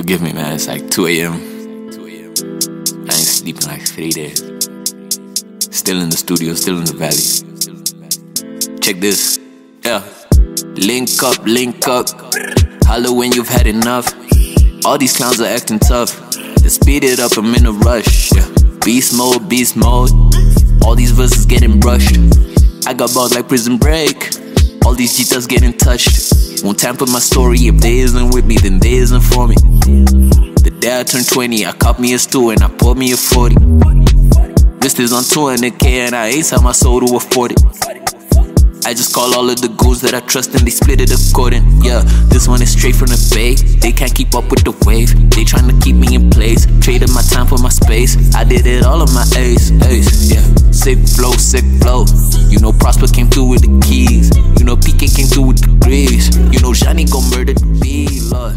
Forgive me, man. It's like 2 a.m. I ain't sleeping like 3 days. Still in the studio, still in the valley. Check this. Yeah. Link up, link up. Holla when you've had enough. All these clowns are acting tough. Let's speed it up, I'm in a rush. Yeah. Beast mode, beast mode. All these verses getting brushed. I got balls like Prison Break. All these cheetahs getting touched. Won't tamper my story. If they isn't with me, then they isn't for me. The day I turned 20, I caught me a stool and I poured me a 40. Wrist is on 200K and I ain't sell my soul to afford it. I just call all of the goons that I trust and they split it according. Yeah, this one is straight from the bay. They can't keep up with the wave. They trying to keep me in place. Traded my time for my space. I did it all on my ace, yeah. Sick flow, sick flow. You know Prosper came through with the keys. You know PK came through with the grease. You know Johnny gon' murder the beat, Lord.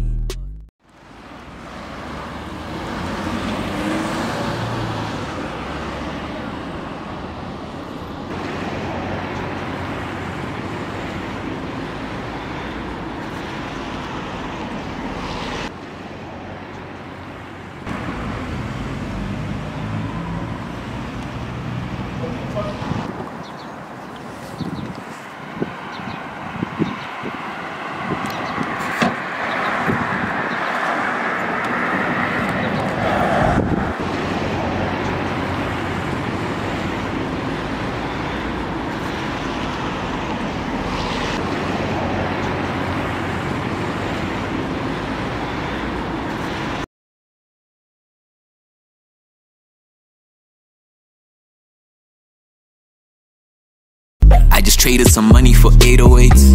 I just traded some money for 808s.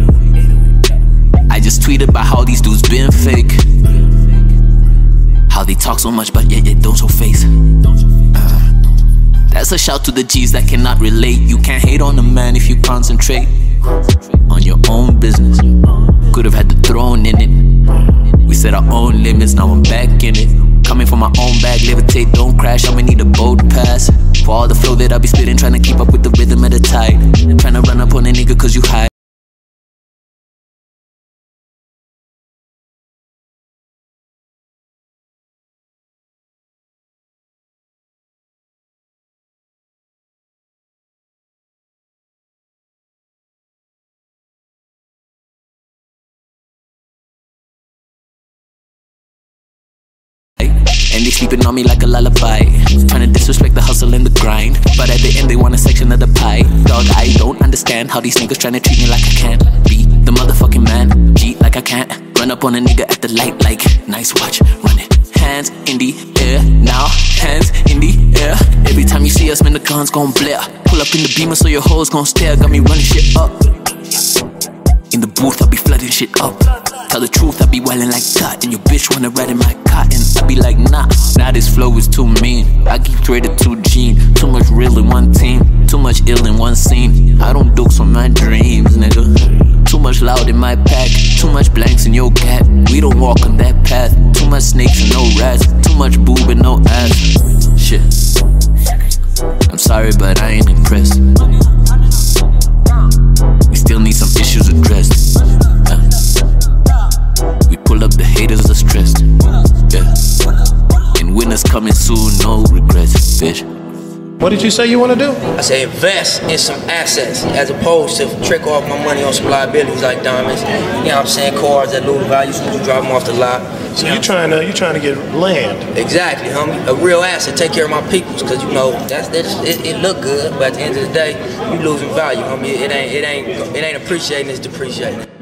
I just tweeted about how these dudes been fake. How they talk so much but yet don't show face. That's a shout to the G's that cannot relate. You can't hate on a man if you concentrate on your own business. Could've had the throne in it. We set our own limits, now I'm back in it. Coming from my own bag, levitate, don't crash. I'ma need a boat pass for all the flow that I be spitting, trying to keep up with the rhythm of the tide. Trying to run up on a nigga cause you hide. And they sleeping on me like a lullaby. Trying to disrespect the hustle and the grind, but at the end they want a section of the pie. Dog, I don't understand how these niggas trying to treat me like I can't be the motherfucking man. Cheat like I can't. Run up on a nigga at the light like, nice watch, run it. Hands in the air, now hands in the air. Every time you see us, man, the guns gon' blare. Pull up in the Beamer so your hoes gon' stare. Got me running shit up. In the booth, I be flooding shit up. Tell the truth, I be wildin' like that. And your bitch wanna ride in my cotton. I be like, nah, this flow is too mean. I keep traded to Gene. Too much real in one team. Too much ill in one scene. I don't dukes on my dreams, nigga. Too much loud in my pack. Too much blanks in your cat. We don't walk on that path. Too much snakes and no rats. Too much boob and no ass. Shit. I'm sorry, but I ain't impressed. We still need some issues addressed. We pull up, the haters are stressed. Yeah. And winners coming soon, no regrets, bitch. What did you say you want to do? I say invest in some assets as opposed to trick off my money on some liabilities like diamonds. You know what I'm saying? Cars that lose value, so you drive them off the lot. So you're trying to get land. Exactly, homie. A real asset. Take care of my peoples, cause you know it look good, but at the end of the day, you losing value, homie. It ain't appreciating, it's depreciating.